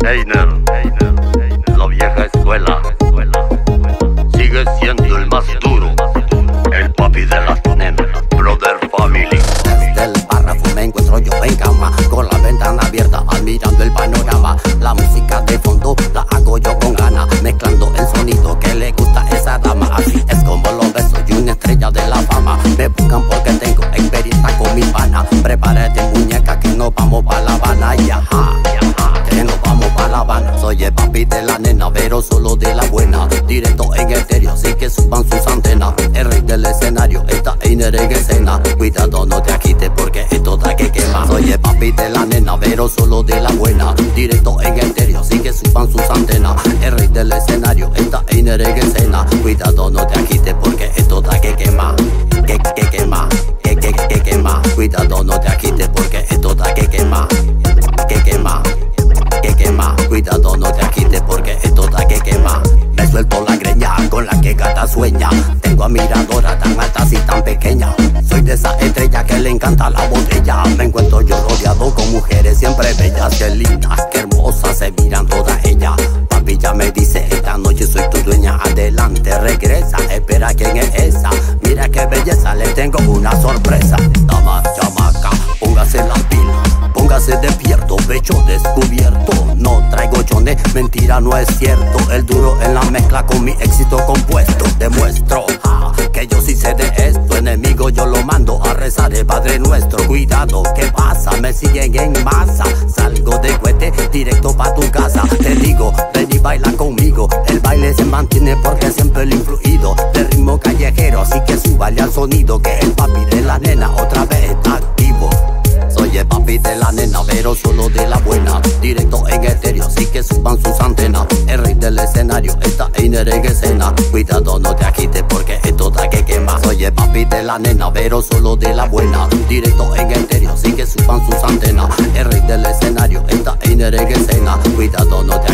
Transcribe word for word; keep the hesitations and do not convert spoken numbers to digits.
Einer, la vieja escuela, sigue siendo el más duro, el papi de las nenas, Brother Family. Desde el párrafo me encuentro yo en cama, con la ventana abierta, admirando el panorama. La música de fondo la hago yo con ganas, mezclando el sonido que le gusta a esa dama. Así es como lo ves, soy una estrella de la fama. Me buscan porque tengo experiencia con mi pana. Prepárate, muñeca, que nos vamos pa' La Habana. Y ajá, que nos vamos pa' La Habana. Soy el papi de la nena, pero solo de la buena. Directo en estéreo, así que suban sus antenas. El rey del escenario está Einer en escena. Cuidado, no te agites porque esto da que quema. Soy el papi de la nena, pero solo de la buena. Directo en estéreo, así que suban sus antenas. El rey del escenario está Einer en escena. Cuidado, no te agites porque esto da que quema. Que, que quema, que, que, que quema. Cuidado, no te agites porque esto da que quema. Que quema, que quema. Cuidado, no te agites porque esto da que quema. Me suelto la greña con la que gata sueña. Tengo admiradora tan altas y tan pequeña. Soy de esa estrella que le encanta la botella. Me encuentro yo rodeado con mujeres siempre bellas. Qué lindas, qué hermosas se miran todas ellas. Papi ya me dice, esta noche soy tu dueña. Adelante, regresa, espera, ¿quién es esa? Mira qué belleza, le tengo una sorpresa. Dama, chamaca, póngase las pilas, póngase despierto, pecho descubierto. No traigo chones, mentira no es cierto. El duro en la mezcla con mi éxito compuesto. Demuestro ah, que yo sí sé de esto. Enemigo yo lo mando a rezar el Padre Nuestro. Cuidado, ¿qué pasa? Me siguen en masa. Salgo de cohete directo pa' tu casa. Te digo, ven y baila conmigo. El baile se mantiene porque siempre el influido de ritmo callejero, así que súbale al sonido, que el papi de la nena otra vez está activo. Soy el papi de la nena, pero solo de la buena. Directo en estéreo, así que suban sus antenas. El rey del escenario está Einer en escena. Cuidado, no te agites porque esto da que quema. Soy el papi de la nena, pero solo de la buena. Directo en estéreo, así que suban sus antenas. El rey del escenario está Einer en escena. Cuidado, no te